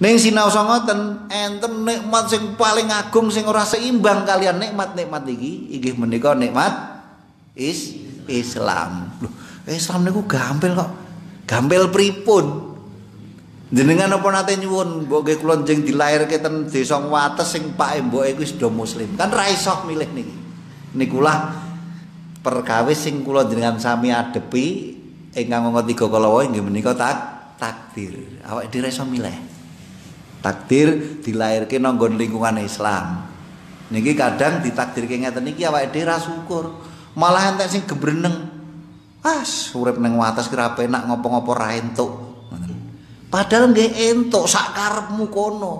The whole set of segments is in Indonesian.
Ning sinaosa ngoten enten nikmat sing paling agung sing ora seimbang kalian nikmat-nikmat iki inggih menika nikmat Islam. Loh, Islam niku gampil kok. Gampil pripun? Jenengan apa nate nyuwun mbok nggih kula njing dilairke ten desa Wates sing pake mboke iku sudah muslim. Kan ra iso milih niki. Nikulah perkawis sing kula jenengan sami adepi ingkang angka 3 kala inggih menika takdir. Awake dhewe iso milih. Takdir dilairke nang nggon lingkungan Islam. Niki kadang ditakdirke ngeten iki awake dhewe ra syukur. Malah entek sing gebreneng. Urip ning Wates ki ra penak ngopo-ngopo ra entuk. Padahal nggih entuk sak karepmu kono.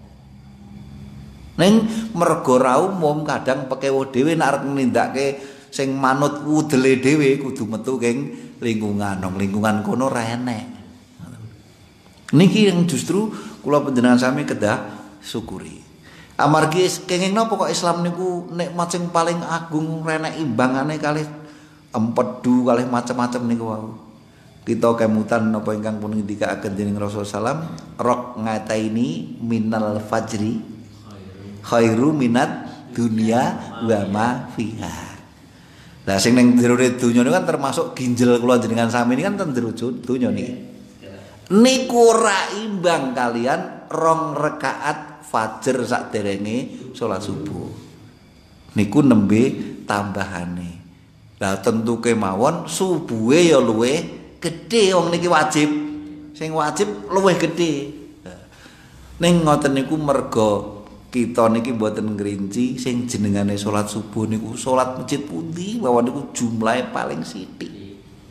Ning mergo ra umum kadang pekewo dhewe nek arep nindakake sing manut wudele dhewe kudu metu king lingkungan. Nang lingkungan kono ra enek. Niki yang justru kula panjenengan sami kedah syukuri. Amargi kenging napa kok Islam niku nikmat sing paling agung renek imbangane kalih empedu kalih macam-macam niku wau. Kita kemutan napa ingkang pun ngendikaaken dening Rasulullah sallam, rok ngataini minal fajri khairu minat dunya wa ma fiha. Lah sing ning jero donya niku kan termasuk ginjel kula jenengan sami ini kan ten jero donya niki. Niku ora imbang kalian 2 rakaat fajar sakderenge salat subuh. Niku nembe tambahane. Lah tentu kemawon subuhe ya luwih gedhe wong niki wajib. Sing wajib luwih gedhe. Ning ngoten niku merga kita niki mboten ngrinci sing jenengane salat subuh niku salat masjid pundi mawon niku jumlahe paling sithik.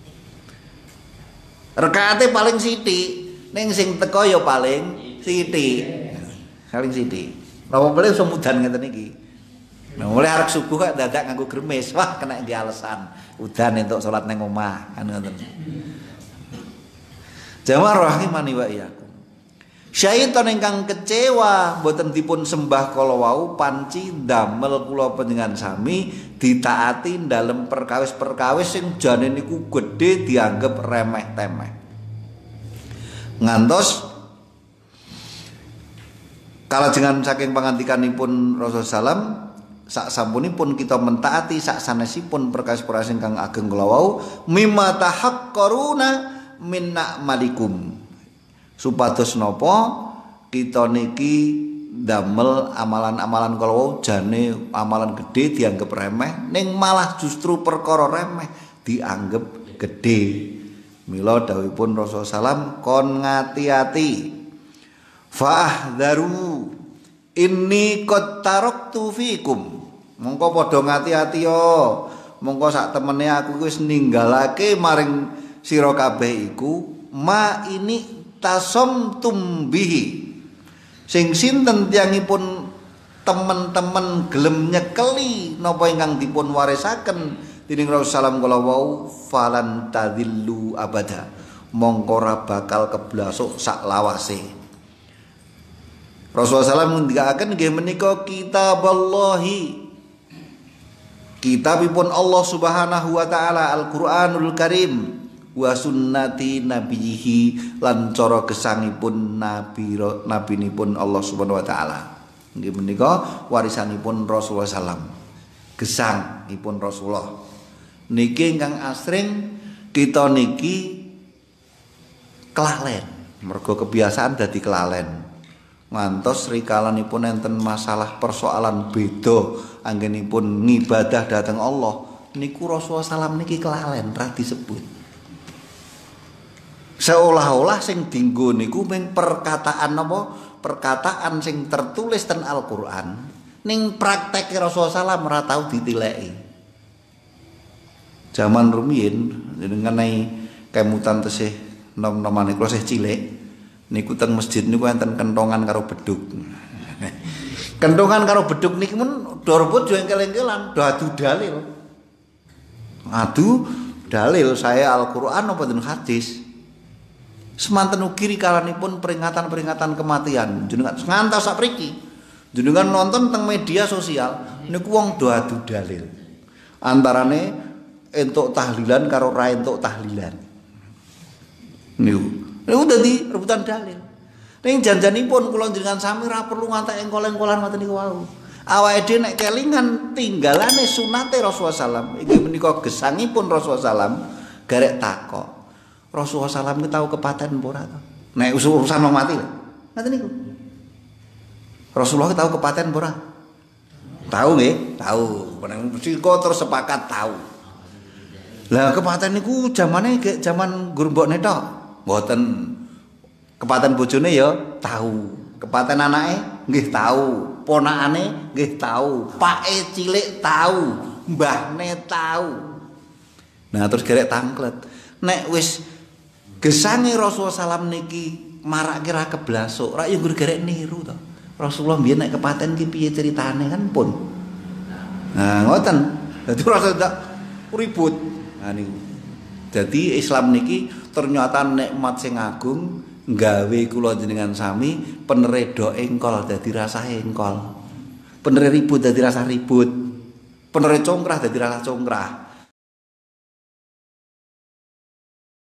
Rekaate paling sithik, ning sing teko ya paling sithik. Paling sithik. Napa boleh iso mudan ngeten iki. Nah, mulai arek subuh kok dadak nganggo gremes, wah kena di alasan. Udan entuk salat ning omah, kan ngoten. Jamaah rahimani wa iyyakum. Syaitan ingkang kecewa boten dipun sembah kala wau panci damel kula panjenengan sami ditaati dalem perkawis-perkawis sing jane niku gedhe dianggep remeh temeh. Ngantos kalajengan saking pangandikanipun Rasulullah sallam sak sampunipun kita mentaati sak sanesipun perkawis-perkawis ingkang ageng kala wau mimma tahaqqaruna minna malikum. Supados napa kita niki damel amalan-amalan kalau jane amalan gede dianggap remeh ning malah justru perkara remeh dianggap gede. Mila dawuhipun Rasulullah sallam kon ngati-ati fa'hdharu inni qad taraktu fikum. Mongko padha ngati-ati yo. Mongko sak temene aku wis ninggalake maring sira kabeh iku ma ini tasomtum bihi sing sinten tiyangipun temen-temen gelem nyekeli napa ingkang dipun warisaken dening Rasulullah sallallahu alaihi wasallam falan tadillu abada mongko ora bakal keblasuk sak lawase. Rasulullah sallallahu ngendikaken nggih menika kitaballahi kitabipun Allah Subhanahu wa taala Al-Qur'anul Karim wa sunnati nabiyihi lan cara gesangipun nabinipun Allah Subhanahu wa taala. Nggih menika warisanipun Rasulullah sallam. Gesangipun Rasulullah. Niki ingkang asring kita niki kelalen. Mergo kebiasaan dadi kelalen. Ngantos rikalanipun enten masalah persoalan beda anggenipun ngibadah dhateng Allah. Niku Rasulullah sallam niki kelalen ra disebut. Seolah-olah sing dienggo niku mung perkataan apa? Perkataan sing tertulis ten Al-Qur'an. Ning praktek Rasulullah sallam ora tau ditileki. Zaman rumiyin ngenai kemutan tesih nom-nomane kula isih cilik niku teng masjid niku enten kentongan karo beduk. Kentongan karo beduk niki mun do rebut jo engkel-engkelan, do adu dalil. Adu dalil saya Al-Qur'an apa den hadis. Semanten ugi rikalanipun peringatan-peringatan kematian jenengan ngantos sapriki jenengan nonton teng media sosial niku wong do adu dalil antarane entuk tahlilan karo ra entuk tahlilan niku dadi rebutan dalil Ning janjanipun kula njenengan sami ra perlu ngantek engkol-engkolan ngoten niku wau. Awake dhewe nek kelingan tinggalane sunate Rasulullah sallam, inggih menika gesangipun Rasulullah sallam, garek takok. Rasulullah sallam ki tau kepaten apa ora to? Nek urusan wong mati lho. Ngoten niku. Rasulullah ki tau kepaten apa ora? Tahu nggih? Tahu. Mesti kok terus sepakat tahu. Lah kepaten niku zamane gek zaman gurumbokne tok. Mboten. Kepaten bojone ya tahu. Kepaten anake nggih tahu. Ponakane nggih tahu. Pake cilik tahu. Mbahne tahu. Nah terus gerek tangklet. Nek wis gesange Rasulullah salam niki marake ra keblasuk, ra yo gerek niru to. Rasulullah mbiyen nek kepaten ki piye ceritane kan pun. Nah ngoten. Dadi rasa tak ribut. Nah niku. Dadi Islam niki ternyata nikmat sing agung nggawe kula jenengan sami peneredo engkol dadi rasa engkol. Penere ribut dadi rasa ribut. Penere congkrah dadi rasa congkrah.